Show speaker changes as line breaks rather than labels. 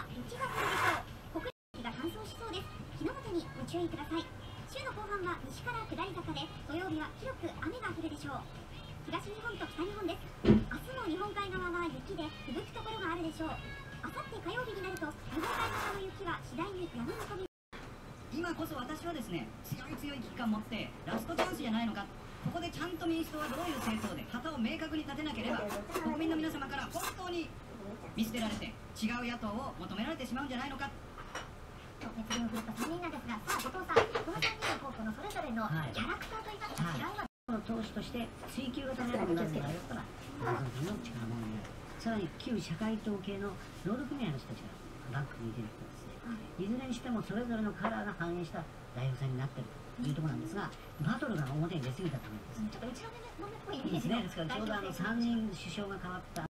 雪が降るでしょう。北陸が乾燥しそうです。火の元にご注意ください。週の後半は西から下り坂で、土曜日は広く雨が降るでしょう。東日本と北日本です。明日も日本海側は雪で吹雪くところがあるでしょう。あさって火曜日になると日本海側の雪は次第に止む見込み。
今こそ私はですね、強い危機感を持ってラストチャンスじゃないのか、ここでちゃんと民主党はどういう政党で旗を明確に立てなければ国民の皆様から本当に見捨てられて違う野党を求められてしまうんじゃないのか。
熱量を振るった3人なんですが、さあ後藤さん、この3人の候補のそれぞれのキャラクターといいますか、違いは
党首として追及型のなるのであれば、謎の力物になる。さらに旧社会党系の労働組合の人たちがバックにいてる人ですね。いずれにしてもそれぞれのカラーが反映した代表選になっているというところなんですが、バトルが表に出過ぎたためですね。
ちょっとうちのもめっぽいイ
いいですね。
メージの
ですからちょうど3人首相が変わった